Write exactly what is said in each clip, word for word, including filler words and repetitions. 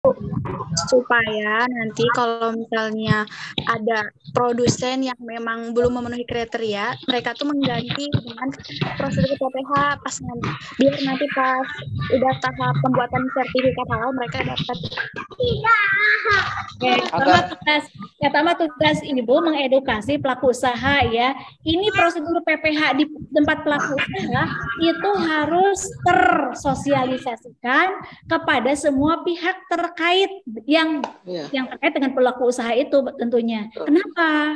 supaya nanti kalau misalnya ada produsen yang memang belum memenuhi kriteria, mereka tuh mengganti dengan prosedur P P H pas nanti, biar nanti pas udah tahap pembuatan sertifikat halal mereka dapat. Oke, pertama tugas, pertama tugas ini Bu mengedukasi pelaku usaha ya. Ini prosedur P P H di tempat pelaku usaha itu harus tersosialisasikan kepada semua pihak terkait yang yeah. yang terkait dengan pelaku usaha itu tentunya. Kenapa?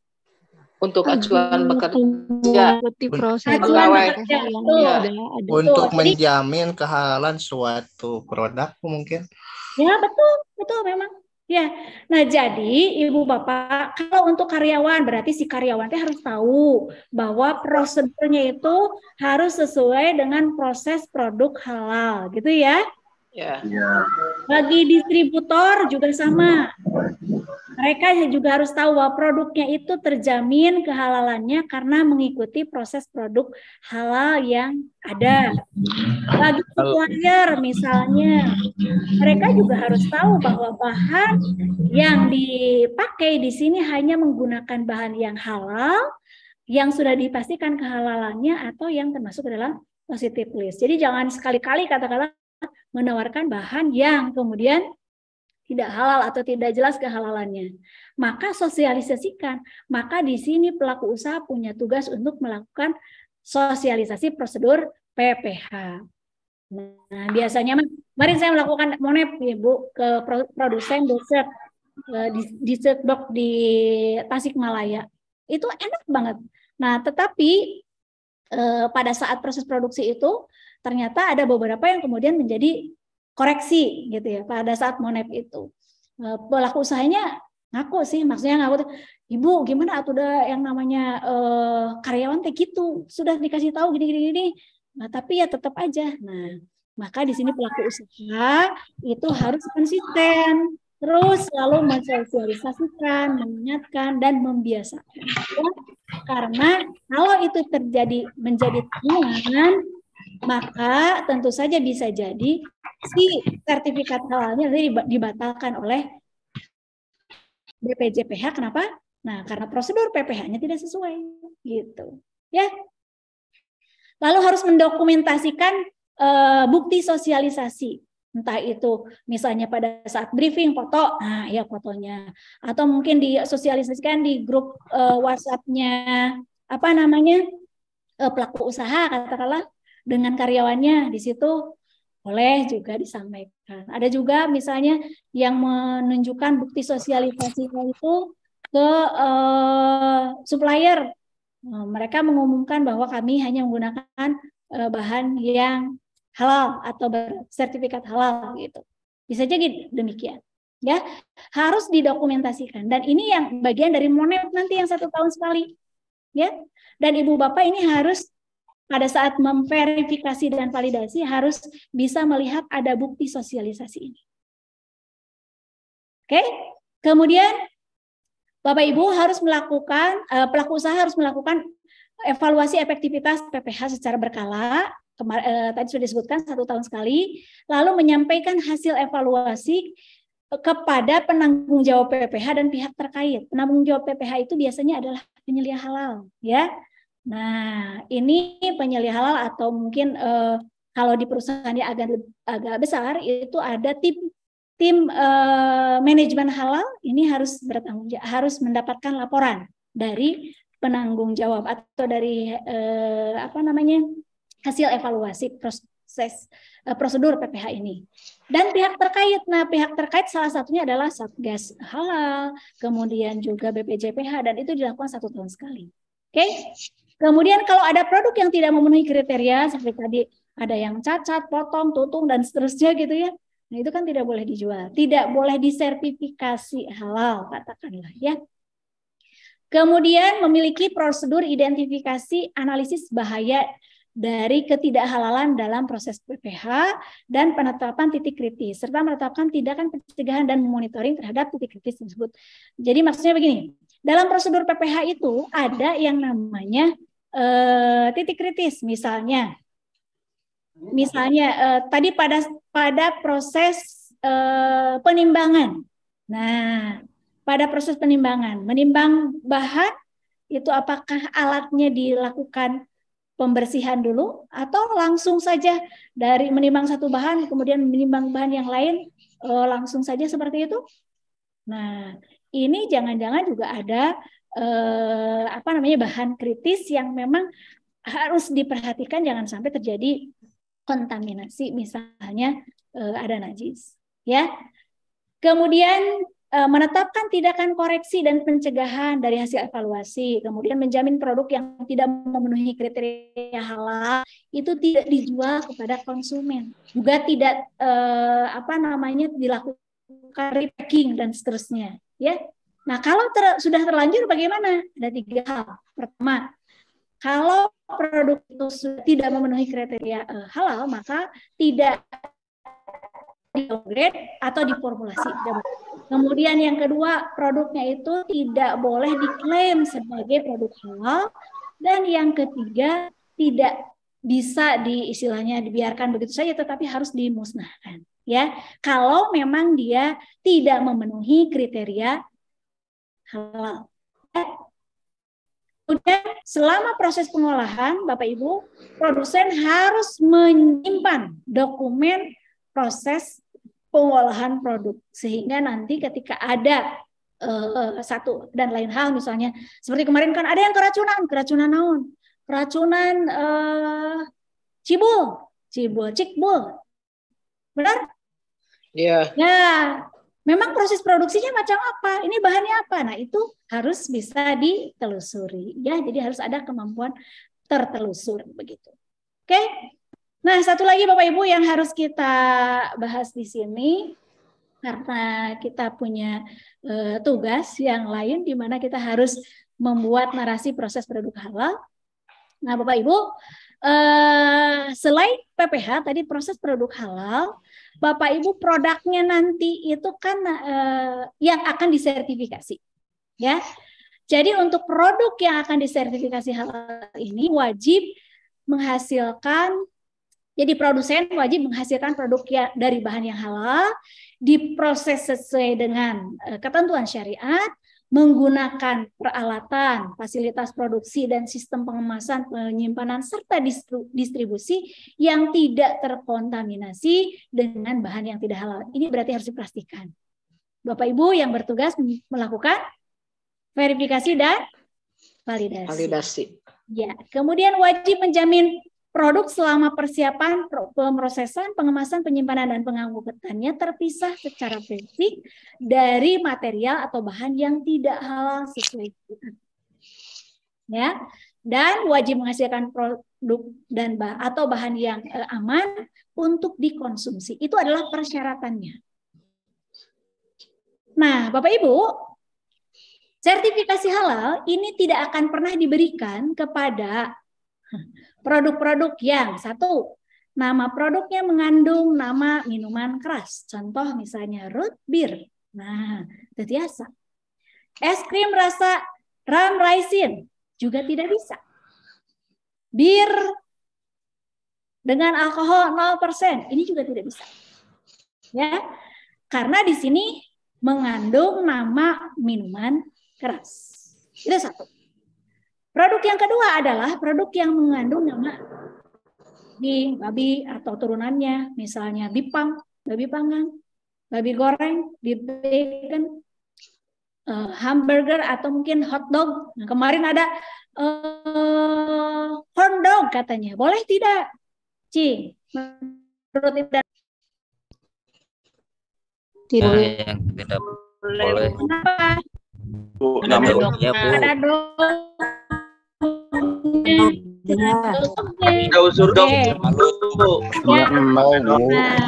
Untuk acuan bekerja, acuan bekerja itu untuk menjamin kehalalan suatu produk mungkin. Ya betul, betul memang. Ya, nah jadi Ibu Bapak, kalau untuk karyawan berarti si karyawan teh harus tahu bahwa prosedurnya itu harus sesuai dengan proses produk halal, gitu ya. Ya. Bagi distributor juga sama. Mereka juga harus tahu bahwa produknya itu terjamin kehalalannya karena mengikuti proses produk halal yang ada. Bagi supplier misalnya, mereka juga harus tahu bahwa bahan yang dipakai di sini hanya menggunakan bahan yang halal, yang sudah dipastikan kehalalannya atau yang termasuk dalam positive list. Jadi jangan sekali-kali katakanlah menawarkan bahan yang kemudian tidak halal atau tidak jelas kehalalannya. Maka sosialisasikan. Maka di sini pelaku usaha punya tugas untuk melakukan sosialisasi prosedur P P H. Nah, biasanya kemarin saya melakukan monep ya Bu ke produsen dessert di dessert box di Tasikmalaya. Itu enak banget. Nah, tetapi eh, pada saat proses produksi itu ternyata ada beberapa yang kemudian menjadi koreksi gitu ya pada saat monep itu. Pelaku usahanya ngaku sih, maksudnya ngaku, Ibu gimana atuh udah yang namanya eh, karyawan teh gitu, sudah dikasih tahu gini-gini, nah tapi ya tetap aja. Nah maka di sini pelaku usaha itu harus konsisten, terus selalu mensosialisasikan, mengingatkan dan membiasakan. Karena kalau itu terjadi menjadi temuan, maka tentu saja bisa jadi si sertifikat halalnya nanti dibatalkan oleh B P J P H. Kenapa? Nah, karena prosedur P P H-nya tidak sesuai, gitu. Ya. Lalu harus mendokumentasikan uh, bukti sosialisasi, entah itu misalnya pada saat briefing foto, nah ya fotonya, atau mungkin disosialisasikan di grup uh, WhatsApp-nya apa namanya uh, pelaku usaha katakanlah dengan karyawannya di situ. Boleh juga disampaikan. Ada juga misalnya yang menunjukkan bukti sosialisasi itu ke uh, supplier. Nah, mereka mengumumkan bahwa kami hanya menggunakan uh, bahan yang halal atau bersertifikat halal gitu. Bisa jadi demikian. Ya, harus didokumentasikan. Dan ini yang bagian dari monep nanti yang satu tahun sekali. Ya, dan Ibu Bapak ini harus pada saat memverifikasi dan validasi harus bisa melihat ada bukti sosialisasi ini. Oke, kemudian Bapak Ibu harus melakukan, eh, pelaku usaha harus melakukan evaluasi efektivitas P P H secara berkala, Kemar eh, tadi sudah disebutkan satu tahun sekali, lalu menyampaikan hasil evaluasi kepada penanggung jawab P P H dan pihak terkait. Penanggung jawab P P H itu biasanya adalah penyelia halal, ya. Nah, ini penyelia halal atau mungkin eh, kalau di perusahaannya agak agak besar itu ada tim tim eh, manajemen halal ini harus bertanggung jawab, harus mendapatkan laporan dari penanggung jawab atau dari eh, apa namanya hasil evaluasi proses eh, prosedur P P H ini. Dan pihak terkait, nah pihak terkait salah satunya adalah Satgas Halal, kemudian juga B P J P H dan itu dilakukan satu tahun sekali. Oke? Okay? Kemudian kalau ada produk yang tidak memenuhi kriteria seperti tadi ada yang cacat, potong, tutung dan seterusnya gitu ya. Nah, itu kan tidak boleh dijual, tidak boleh disertifikasi halal katakanlah ya. Kemudian memiliki prosedur identifikasi analisis bahaya dari ketidakhalalan dalam proses P P H dan penetapan titik kritis serta menetapkan tindakan pencegahan dan monitoring terhadap titik kritis tersebut. Jadi maksudnya begini, dalam prosedur P P H itu ada yang namanya uh, titik kritis, misalnya, misalnya uh, tadi pada pada proses eh, penimbangan. Nah, pada proses penimbangan, menimbang bahan itu apakah alatnya dilakukan pembersihan dulu atau langsung saja dari menimbang satu bahan kemudian menimbang bahan yang lain eh, langsung saja seperti itu? Nah, ini jangan-jangan juga ada eh, apa namanya bahan kritis yang memang harus diperhatikan jangan sampai terjadi kontaminasi, misalnya eh, ada najis, ya. Kemudian eh, menetapkan tindakan koreksi dan pencegahan dari hasil evaluasi, kemudian menjamin produk yang tidak memenuhi kriteria halal itu tidak dijual kepada konsumen, juga tidak eh, apa namanya dilakukan repacking dan seterusnya, ya. Nah, kalau ter, sudah terlanjur bagaimana? Ada tiga hal. Pertama, kalau produk itu sudah tidak memenuhi kriteria uh, halal, maka tidak di-downgrade atau diformulasi. Kemudian yang kedua, produknya itu tidak boleh diklaim sebagai produk halal. Dan yang ketiga, tidak bisa di istilahnya dibiarkan begitu saja, tetapi harus dimusnahkan. Ya, kalau memang dia tidak memenuhi kriteria halal. Kemudian selama proses pengolahan, Bapak Ibu, produsen harus menyimpan dokumen proses pengolahan produk sehingga nanti ketika ada uh, satu dan lain hal, misalnya seperti kemarin kan ada yang keracunan, keracunan naon, keracunan uh, cibul, cibul, cikbul, benar? Iya. Ya, memang proses produksinya macam apa? Ini bahannya apa? Nah, itu harus bisa ditelusuri, ya. Jadi harus ada kemampuan tertelusur begitu. Oke. Nah, satu lagi Bapak Ibu yang harus kita bahas di sini karena kita punya uh, tugas yang lain di mana kita harus membuat narasi proses produk halal. Nah, Bapak Ibu, uh, selain P P H tadi proses produk halal, Bapak Ibu produknya nanti itu kan uh, yang akan disertifikasi, ya. Jadi untuk produk yang akan disertifikasi halal ini wajib menghasilkan, jadi produsen wajib menghasilkan produk ya, dari bahan yang halal, diproses sesuai dengan uh, ketentuan syariat, menggunakan peralatan, fasilitas produksi dan sistem pengemasan, penyimpanan serta distribusi yang tidak terkontaminasi dengan bahan yang tidak halal. Ini berarti harus dipastikan. Bapak Ibu yang bertugas melakukan verifikasi dan validasi. Validasi. Ya, kemudian wajib menjamin produk selama persiapan, pemrosesan, pengemasan, penyimpanan, dan pengangkutannya terpisah secara fisik dari material atau bahan yang tidak halal sesuai syariat. Ya, dan wajib menghasilkan produk dan bah atau bahan yang eh, aman untuk dikonsumsi. Itu adalah persyaratannya. Nah, Bapak Ibu, sertifikasi halal ini tidak akan pernah diberikan kepada produk-produk yang satu, nama produknya mengandung nama minuman keras. Contoh misalnya root beer. Nah, itu biasa. Es krim rasa rum raisin juga tidak bisa. Bir dengan alkohol nol persen ini juga tidak bisa. Ya. Karena di sini mengandung nama minuman keras. Itu satu. Produk yang kedua adalah produk yang mengandung nama di babi atau turunannya, misalnya bipang, babi panggang, babi goreng, beef bacon, uh, hamburger atau mungkin hot dog. Nah, kemarin ada uh, corn dog katanya, boleh tidak? Ci, menurut Ibu dan tidak. Yang tidak boleh. Kenapa? Bu, Ada nama dognya, Bu. Ada dog. Ada unsur dong. Oke. Malu, Bu. Ya. Mau, Bu. Nah,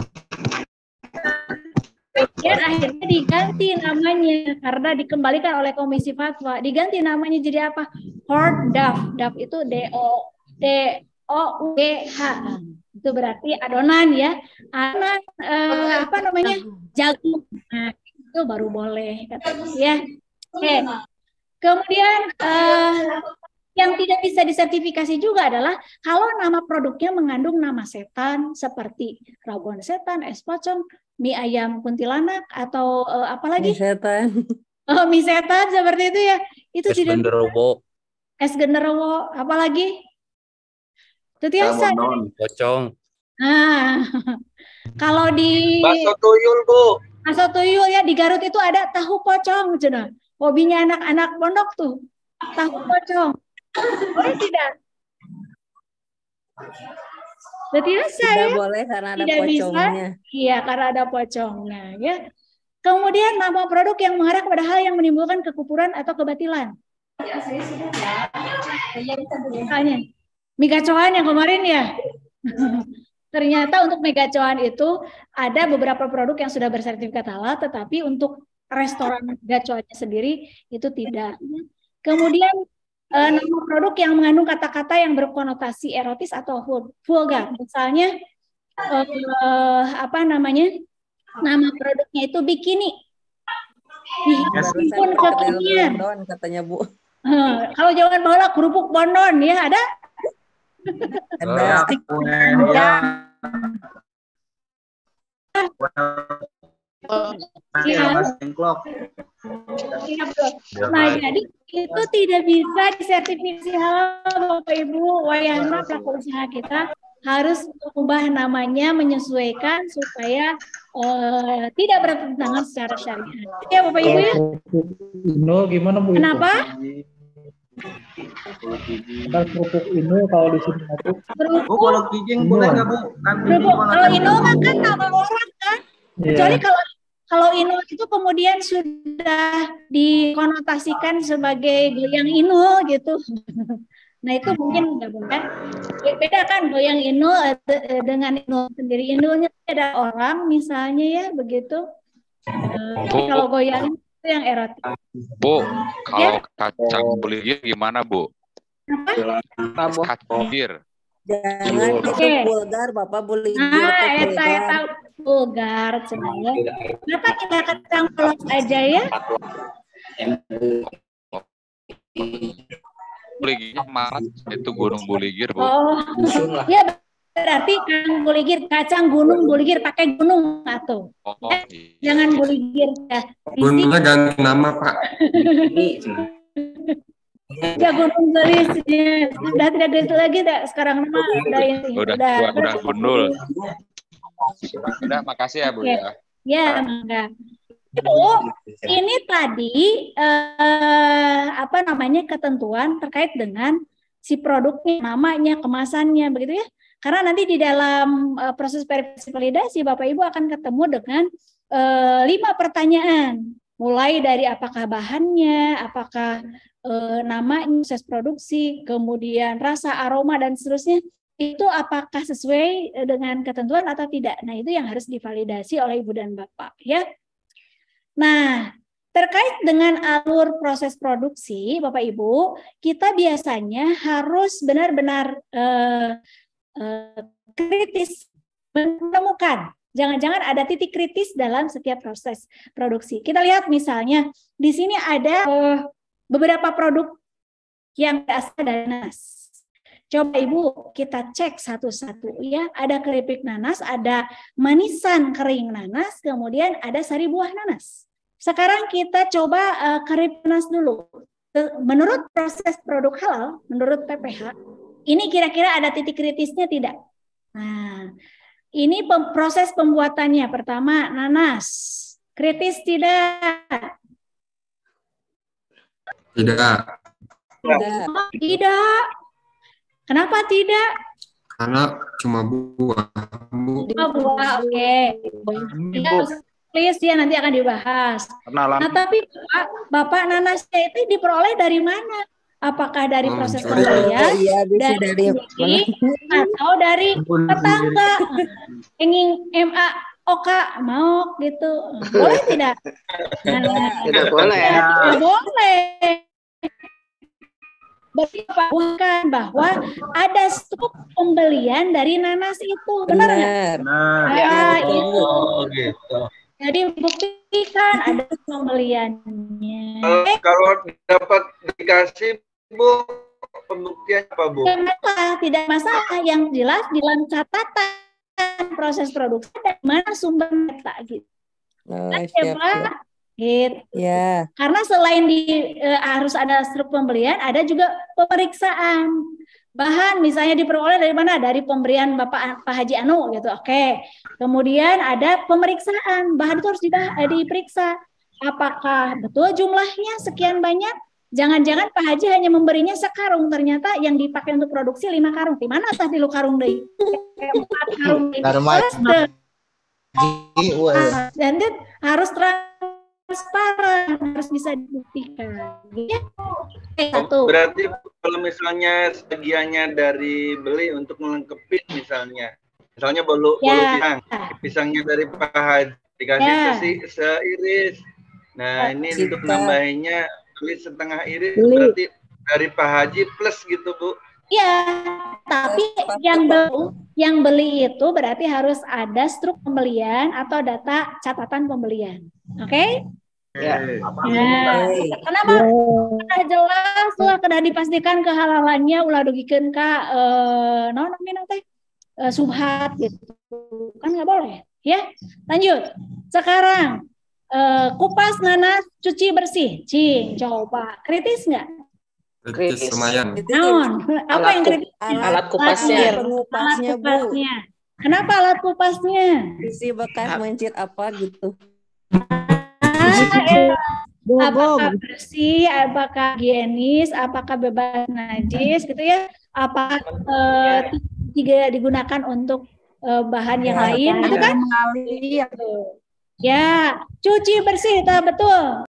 dan akhirnya diganti namanya karena dikembalikan oleh Komisi Fatwa. Diganti namanya jadi apa? Hord D A F. D A F itu D O D O U G H. Itu berarti adonan ya. Adonan eh, apa namanya? Jagung. Nah, itu baru boleh katanya ya. Oke. Kemudian eh, yang tidak bisa disertifikasi juga adalah kalau nama produknya mengandung nama setan seperti rabuan setan, es pocong, mie ayam kuntilanak atau uh, apa lagi? Mie setan. Oh, mie setan seperti itu ya. Itu Es tidak genderuwo. Es genderuwo, apa lagi? Itu biasa. Pocong. Nah, kalau di Bakso tuyul, Bu. bakso tuyul ya di Garut itu ada tahu pocong, cina. Hobinya anak-anak pondok tuh, tahu pocong. Boleh tidak? Berarti biasa Tidak ya? boleh karena ada Tidak bisa. pocongnya. Iya, karena ada pocongnya ya. Kemudian nama produk yang mengarah kepada hal yang menimbulkan kekufuran atau kebatilan. Misalnya, mie gacoan yang kemarin ya. Ternyata untuk mie gacoan itu ada beberapa produk yang sudah bersertifikat halal, tetapi untuk restoran gacoannya sendiri itu tidak. Kemudian eh, nama produk yang mengandung kata-kata yang berkonotasi erotis atau vulgar. Misalnya eh, apa namanya? Nama produknya itu bikini. Meskipun kekinian. Katanya Bu. Eh, kalau jangan bawa kerupuk bondon ya ada. Ada. Ya. Nah, jadi itu tidak bisa disertifikasi halal, Bapak Ibu. Wayahna pelaku usaha kita harus mengubah namanya menyesuaikan supaya uh, tidak bertentangan secara syariat. Ya, Bapak Ibu ya. Inul gimana Bu? Kenapa? Ada kerupuk Inul kalau di sini itu. Kerupuk. Bu, kalau kijing boleh nggak Bu? Kan Kerupuk. Kalau Inul kan nama orang kan. Yeah. Kecuali kalau kalau Inul itu kemudian sudah dikonotasikan sebagai goyang Inul gitu. Nah itu mungkin nggak boleh. Beda kan goyang Inul dengan Inul sendiri. Inulnya ada orang misalnya ya begitu. Uh, kalau goyang itu yang erotik. Bu, kalau ya? kacang buligir gimana Bu? Apa? Kacang buligir. Jangan itu okay. vulgar, Bapak buligir. Nah, eta eta vulgar sebenarnya. Kenapa kita kacang polos aja ya? Buligir mana? Itu Gunung Buligir Bu. Oh, ya berarti kacang buligir, kacang gunung buligir pakai gunung atau? Oh, eh, iya. Jangan buligir ya. Gunungnya ganti nama Pak. Ya gunung gelisnya sudah tidak gitu lagi dah sekarang nama udah ini Udah, udah udah, udah gundul. Udah, makasih ya Bu Oke. ya. Ya, enggak. Bu, ini tadi eh, apa namanya ketentuan terkait dengan si produknya, namanya, kemasannya, begitu ya. Karena nanti di dalam eh, proses verifikasi validasi Bapak Ibu akan ketemu dengan eh, lima pertanyaan, mulai dari apakah bahannya, apakah eh, namanya, proses produksi, kemudian rasa, aroma dan seterusnya. Itu apakah sesuai dengan ketentuan atau tidak. Nah, itu yang harus divalidasi oleh Ibu dan Bapak ya. Nah, terkait dengan alur proses produksi, Bapak Ibu, kita biasanya harus benar-benar eh, eh, kritis menemukan. Jangan-jangan ada titik kritis dalam setiap proses produksi. Kita lihat misalnya di sini ada eh, beberapa produk yang berasal dari nanas. Coba Ibu kita cek satu-satu ya. Ada keripik nanas, ada manisan kering nanas, kemudian ada sari buah nanas. Sekarang kita coba uh, keripik nanas dulu. Menurut proses produk halal, menurut P P H, ini kira-kira ada titik kritisnya tidak? Nah, ini pem proses pembuatannya. Pertama, nanas. Kritis tidak? Tidak. Tidak. Oh, tidak. Kenapa tidak? Karena cuma buah. Bu. Oh, buah, oke. Okay. Please ya nanti akan dibahas. Nah tapi Bapak, Bapak nanasnya itu diperoleh dari mana? Apakah dari proses oh, pembelian, iya, dari, dari sendiri, atau dari tetangga? Ingin M A Oka mau gitu, boleh tidak? Nah, Tidak boleh. Tidak boleh. Berarti bukan bahwa ada stok pembelian dari nanas itu, benar nggak? Nah, Nah, ya, itu. oh, gitu. Jadi buktikan ada pembeliannya. Kalau, Eh, kalau dapat dikasih Bu, pembuktian apa Bu? tidak masalah, tidak masalah. Yang jelas di dalam catatan proses produksi, dari mana sumber data gitu. Oh, Kan ya, siap, Pak? siap. Gitu. Ya. Karena selain di eh, harus ada struk pembelian, ada juga pemeriksaan. Bahan misalnya diperoleh dari mana? Dari pemberian Bapak Pak Haji Anu gitu. Oke. Kemudian ada pemeriksaan. Bahan itu harus dida- eh, diperiksa. Apakah betul jumlahnya sekian banyak? Jangan-jangan Pak Haji hanya memberinya sekarung, ternyata yang dipakai untuk produksi lima karung. Di mana tadi lu karung deh? Empat karung deh. Karma- Terus deh. Ji, wah, ya. Dan itu harus transparan, harus bisa dibuktikan. Ya. Oke, satu. Berarti kalau misalnya sebagiannya dari beli untuk melengkapi misalnya, misalnya bolu bolu Ya. pisang, pisangnya dari Pak Haji dikasih Ya. sesi seiris. Nah ini Cita. untuk nambahinnya beli setengah iris, Beli. berarti dari Pak Haji plus gitu Bu. Iya, tapi yang beli, yang beli itu berarti harus ada struk pembelian atau data catatan pembelian. Oke? Ya. Ya. Kenapa? Sudah jelas lah, sudah dipastikan kehalalannya, ulah dugikeun ka eh naon namina teh? Eh, subhat gitu. Kan nggak boleh, ya. Lanjut. Sekarang eh, kupas, nanas, cuci bersih. Cing, coba. Kritis nggak? Kritis Kritis. lumayan. Naon? Apa Alat yang ku- kritis? alat kupasnya. Alat Pengupasnya, Bu. kupasnya. Kenapa alat kupasnya? Isi bekas mencit apa gitu. Ah, apakah bersih, apakah higienis, apakah bebas najis gitu ya? Apakah eh, tidak digunakan untuk eh, bahan yang lain gitu kan? Ya, cuci bersih, tak betul.